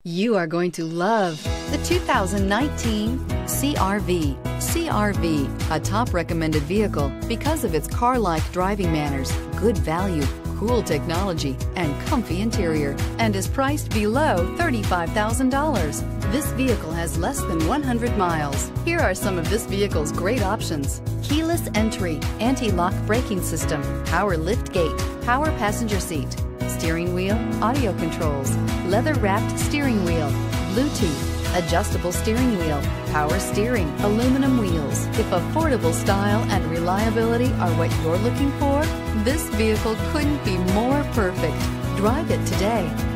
You are going to love the 2019 CR-V. CR-V, a top recommended vehicle because of its car-like driving manners, good value, cool technology, and comfy interior, and is priced below $35,000. This vehicle has less than 100 miles. Here are some of this vehicle's great options: keyless entry, anti-lock braking system, power lift gate, power passenger seat, steering wheel audio controls, leather-wrapped steering wheel, Bluetooth, adjustable steering wheel, power steering, aluminum wheels. If affordable style and reliability are what you're looking for, this vehicle couldn't be more perfect. Drive it today.